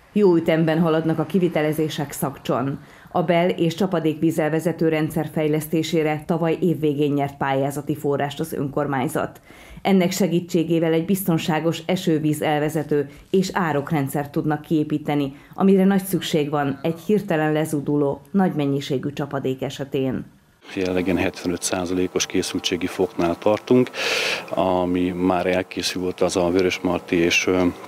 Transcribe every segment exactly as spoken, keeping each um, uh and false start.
Jó ütemben haladnak a kivitelezések Szakcson. A bel- és csapadékvízelvezető rendszer fejlesztésére tavaly évvégén nyert pályázati forrást az önkormányzat. Ennek segítségével egy biztonságos esővíz elvezető és árokrendszer tudnak kiépíteni, amire nagy szükség van egy hirtelen lezúduló, nagy mennyiségű csapadék esetén. Jelenleg hetvenöt százalékos készültségi foknál tartunk, ami már elkészült az a Vörösmarty és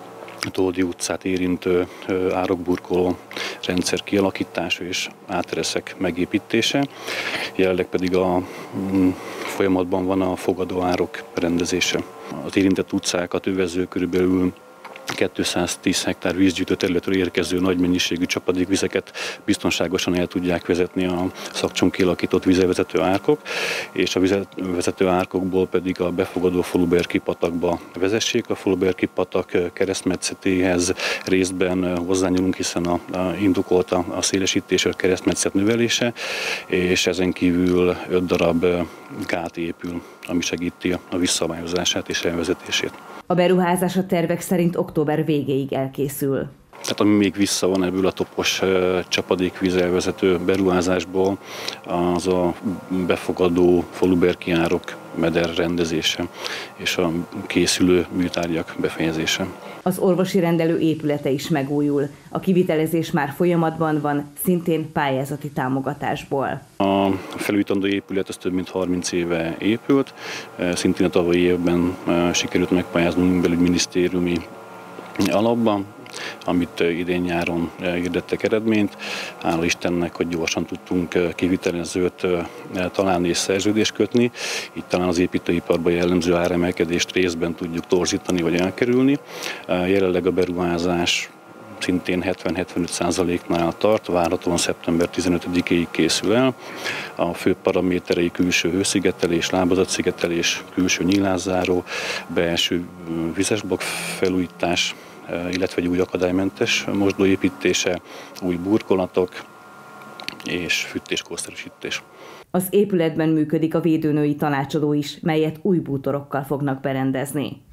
Toldi utcát érintő árokburkoló rendszer kialakítása és átereszek megépítése. Jelenleg pedig a folyamatban van a fogadóárok rendezése. Az érintett utcákat övező körülbelül kétszáztíz hektár vízgyűjtő területről érkező nagy mennyiségű csapadékvizeket biztonságosan el tudják vezetni a Szakcson kialakított vízelvezető árkok, és a vízelvezető árkokból pedig a befogadó Faluberki patakba vezessék. A Faluberki patak keresztmetszetéhez részben hozzányúlunk, hiszen a, a indokolt a, a szélesítés, a keresztmetszet növelése, és ezen kívül öt darab gát épül, ami segíti a visszavályozását és elvezetését. A beruházás a tervek szerint október végéig elkészül. Tehát ami még vissza van ebből a topos csapadékvíz elvezető beruházásból, az a befogadó Faluberki árok meder rendezése és a készülő műtárgyak befejezése. Az orvosi rendelő épülete is megújul. A kivitelezés már folyamatban van, szintén pályázati támogatásból. A felújítandó épület az több mint harminc éve épült, szintén a tavalyi évben sikerült megpályáznunk belügyminisztériumi alapban, amit idén nyáron hirdettek eredményt. Hála Istennek, hogy gyorsan tudtunk kivitelezőt találni és szerződést kötni. Így talán az építőiparban jellemző áremelkedést részben tudjuk torzítani vagy elkerülni. Jelenleg a beruházás szintén hetven-hetvenöt százaléknál tart, várhatóan szeptember tizenötödikéig készül el. A fő paraméterei külső hőszigetelés, lábazatszigetelés, külső nyílászáró, belső vizesblokk felújítás, illetve egy új akadálymentes mosdó építése, új burkolatok és fűtés-korszerűsítés. Az épületben működik a védőnői tanácsadó is, melyet új bútorokkal fognak berendezni.